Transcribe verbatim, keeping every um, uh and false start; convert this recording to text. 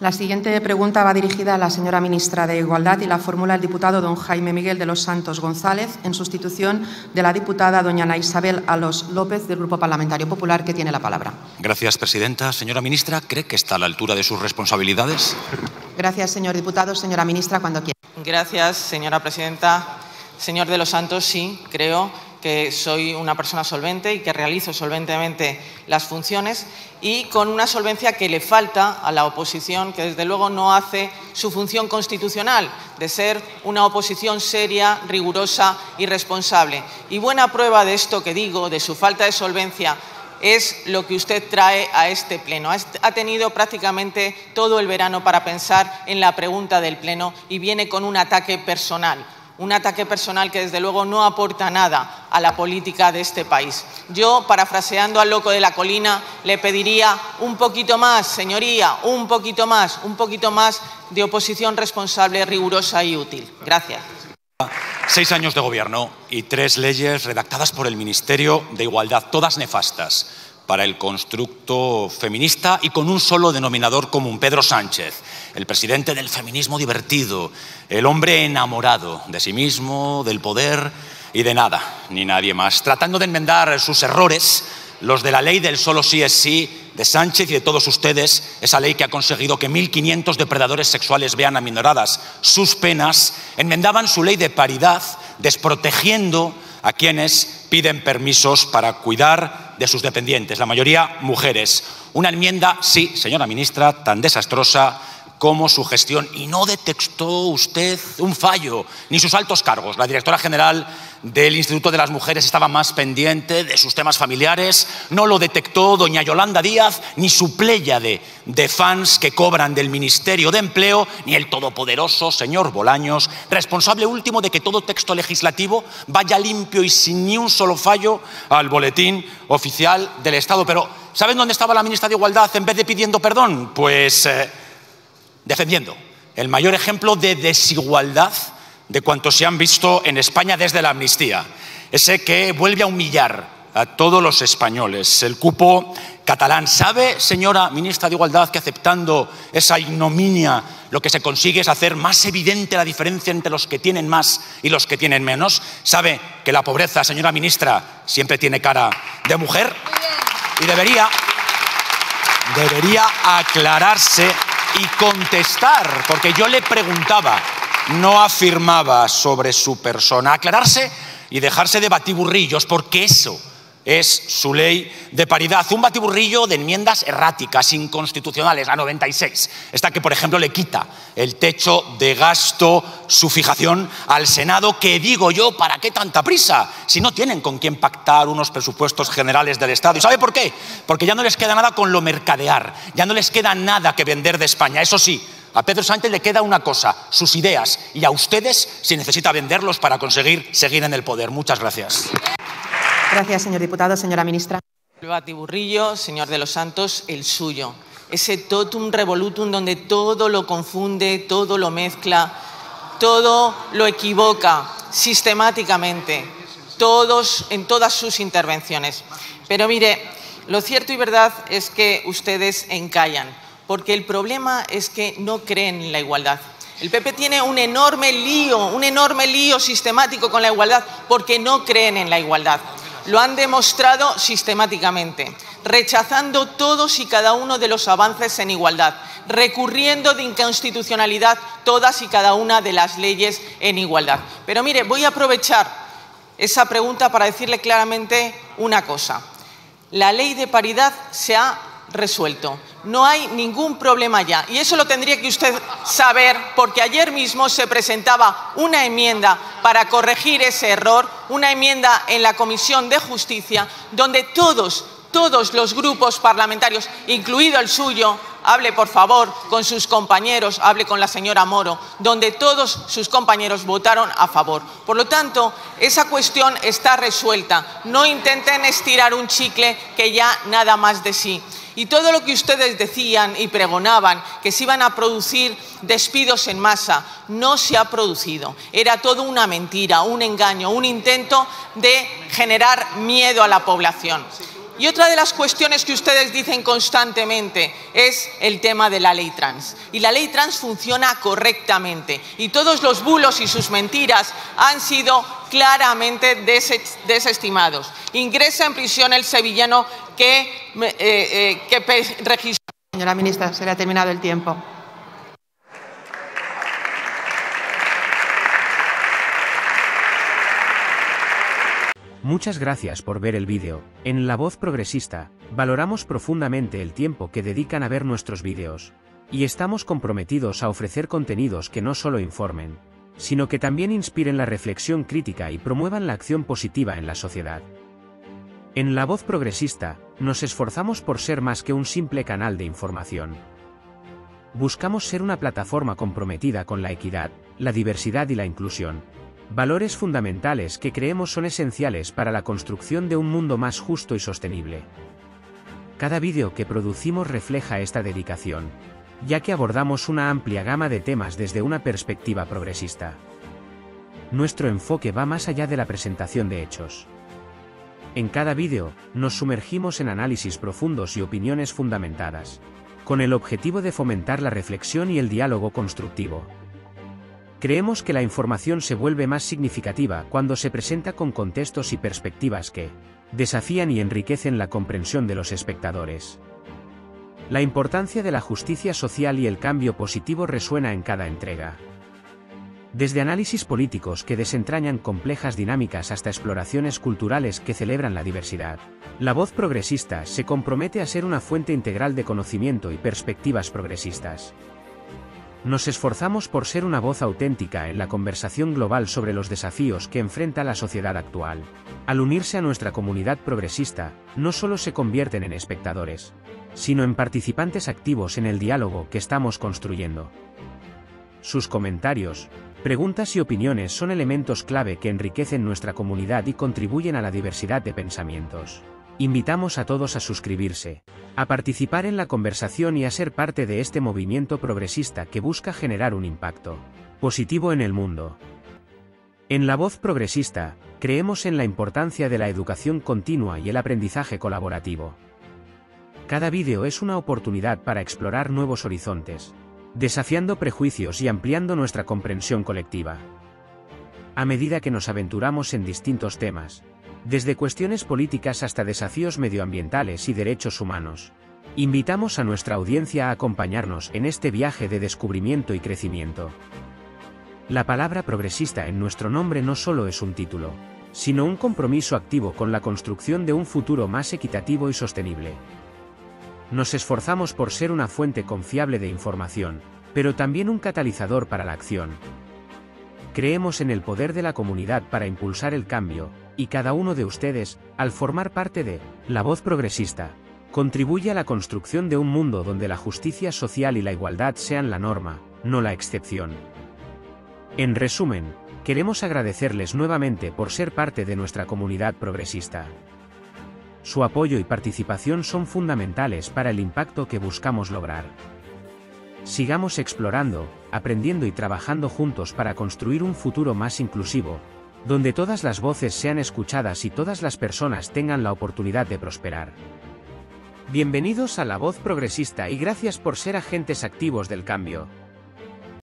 La siguiente pregunta va dirigida a la señora ministra de Igualdad y la formula el diputado don Jaime Miguel de los Santos González en sustitución de la diputada doña Ana Isabel Alós López del Grupo Parlamentario Popular, que tiene la palabra. Gracias, presidenta. Señora ministra, ¿cree que está a la altura de sus responsabilidades? Gracias, señor diputado. Señora ministra, cuando quiera. Gracias, señora presidenta. Señor de los Santos, sí, creo que soy una persona solvente y que realizo solventemente las funciones y con una solvencia que le falta a la oposición, que desde luego no hace su función constitucional de ser una oposición seria, rigurosa y responsable. Y buena prueba de esto que digo, de su falta de solvencia, es lo que usted trae a este pleno. Ha tenido prácticamente todo el verano para pensar en la pregunta del pleno y viene con un ataque personal. Un ataque personal que desde luego no aporta nada a la política de este país. Yo, parafraseando al loco de la colina, le pediría un poquito más, señoría, un poquito más, un poquito más de oposición responsable, rigurosa y útil. Gracias. Seis años de gobierno y tres leyes redactadas por el Ministerio de Igualdad, todas nefastas para el constructo feminista y con un solo denominador común, Pedro Sánchez, el presidente del feminismo divertido, el hombre enamorado de sí mismo, del poder y de nada, ni nadie más, tratando de enmendar sus errores, los de la ley del solo sí es sí, de Sánchez y de todos ustedes, esa ley que ha conseguido que mil quinientos depredadores sexuales vean aminoradas sus penas, enmendaban su ley de paridad, desprotegiendo a quienes piden permisos para cuidar de sus dependientes, la mayoría mujeres. Una enmienda, sí, señora ministra, tan desastrosa como su gestión. Y no detectó usted un fallo, ni sus altos cargos. La directora general del Instituto de las Mujeres estaba más pendiente de sus temas familiares. No lo detectó doña Yolanda Díaz, ni su pléyade de fans que cobran del Ministerio de Empleo, ni el todopoderoso señor Bolaños, responsable último de que todo texto legislativo vaya limpio y sin ni un solo fallo al boletín oficial del Estado. Pero ¿saben dónde estaba la ministra de Igualdad en vez de pidiendo perdón? Pues Eh, defendiendo el mayor ejemplo de desigualdad de cuantos se han visto en España desde la amnistía, ese que vuelve a humillar a todos los españoles, el cupo catalán. ¿Sabe, señora ministra de Igualdad, que aceptando esa ignominia lo que se consigue es hacer más evidente la diferencia entre los que tienen más y los que tienen menos? ¿Sabe que la pobreza, señora ministra, siempre tiene cara de mujer? Y debería, debería aclararse y contestar, porque yo le preguntaba, no afirmaba sobre su persona. Aclararse y dejarse de batiburrillos, porque eso es su ley de paridad. Un batiburrillo de enmiendas erráticas, inconstitucionales, la noventa y seis. Esta que, por ejemplo, le quita el techo de gasto, su fijación al Senado, que digo yo, ¿para qué tanta prisa? Si no tienen con quién pactar unos presupuestos generales del Estado. ¿Y sabe por qué? Porque ya no les queda nada con lo mercadear, ya no les queda nada que vender de España. Eso sí, a Pedro Sánchez le queda una cosa, sus ideas, y a ustedes si necesita venderlos para conseguir seguir en el poder. Muchas gracias. Gracias, señor diputado. Señora ministra. El batiburrillo, señor de los Santos, el suyo. Ese totum revolutum donde todo lo confunde, todo lo mezcla, todo lo equivoca sistemáticamente, todos, en todas sus intervenciones. Pero mire, lo cierto y verdad es que ustedes encallan, porque el problema es que no creen en la igualdad. El P P tiene un enorme lío, un enorme lío sistemático con la igualdad, porque no creen en la igualdad. Lo han demostrado sistemáticamente, rechazando todos y cada uno de los avances en igualdad, recurriendo de inconstitucionalidad todas y cada una de las leyes en igualdad. Pero mire, voy a aprovechar esa pregunta para decirle claramente una cosa. La ley de paridad se ha resuelto. No hay ningún problema ya. Y eso lo tendría que usted saber, porque ayer mismo se presentaba una enmienda para corregir ese error, una enmienda en la Comisión de Justicia, donde todos, todos los grupos parlamentarios, incluido el suyo, hable por favor con sus compañeros, hable con la señora Moro, donde todos sus compañeros votaron a favor. Por lo tanto, esa cuestión está resuelta. No intenten estirar un chicle que ya nada más de sí. Y todo lo que ustedes decían y pregonaban, que se iban a producir despidos en masa, no se ha producido. Era todo una mentira, un engaño, un intento de generar miedo a la población. Y otra de las cuestiones que ustedes dicen constantemente es el tema de la ley trans. Y la ley trans funciona correctamente. Y todos los bulos y sus mentiras han sido claramente desestimados. Ingresa en prisión el sevillano que, eh, eh, que registró. Señora ministra, se le ha terminado el tiempo. Muchas gracias por ver el vídeo. En La Voz Progresista, valoramos profundamente el tiempo que dedican a ver nuestros vídeos. Y estamos comprometidos a ofrecer contenidos que no solo informen, sino que también inspiren la reflexión crítica y promuevan la acción positiva en la sociedad. En La Voz Progresista, nos esforzamos por ser más que un simple canal de información. Buscamos ser una plataforma comprometida con la equidad, la diversidad y la inclusión. Valores fundamentales que creemos son esenciales para la construcción de un mundo más justo y sostenible. Cada vídeo que producimos refleja esta dedicación, ya que abordamos una amplia gama de temas desde una perspectiva progresista. Nuestro enfoque va más allá de la presentación de hechos. En cada vídeo, nos sumergimos en análisis profundos y opiniones fundamentadas, con el objetivo de fomentar la reflexión y el diálogo constructivo. Creemos que la información se vuelve más significativa cuando se presenta con contextos y perspectivas que desafían y enriquecen la comprensión de los espectadores. La importancia de la justicia social y el cambio positivo resuena en cada entrega. Desde análisis políticos que desentrañan complejas dinámicas hasta exploraciones culturales que celebran la diversidad, La Voz Progresista se compromete a ser una fuente integral de conocimiento y perspectivas progresistas. Nos esforzamos por ser una voz auténtica en la conversación global sobre los desafíos que enfrenta la sociedad actual. Al unirse a nuestra comunidad progresista, no solo se convierten en espectadores, sino en participantes activos en el diálogo que estamos construyendo. Sus comentarios, preguntas y opiniones son elementos clave que enriquecen nuestra comunidad y contribuyen a la diversidad de pensamientos. Invitamos a todos a suscribirse, a participar en la conversación y a ser parte de este movimiento progresista que busca generar un impacto positivo en el mundo. En La Voz Progresista, creemos en la importancia de la educación continua y el aprendizaje colaborativo. Cada vídeo es una oportunidad para explorar nuevos horizontes, desafiando prejuicios y ampliando nuestra comprensión colectiva. A medida que nos aventuramos en distintos temas, desde cuestiones políticas hasta desafíos medioambientales y derechos humanos, invitamos a nuestra audiencia a acompañarnos en este viaje de descubrimiento y crecimiento. La palabra progresista en nuestro nombre no solo es un título, sino un compromiso activo con la construcción de un futuro más equitativo y sostenible. Nos esforzamos por ser una fuente confiable de información, pero también un catalizador para la acción. Creemos en el poder de la comunidad para impulsar el cambio, y cada uno de ustedes, al formar parte de La Voz Progresista, contribuye a la construcción de un mundo donde la justicia social y la igualdad sean la norma, no la excepción. En resumen, queremos agradecerles nuevamente por ser parte de nuestra comunidad progresista. Su apoyo y participación son fundamentales para el impacto que buscamos lograr. Sigamos explorando, aprendiendo y trabajando juntos para construir un futuro más inclusivo, donde todas las voces sean escuchadas y todas las personas tengan la oportunidad de prosperar. Bienvenidos a La Voz Progresista y gracias por ser agentes activos del cambio.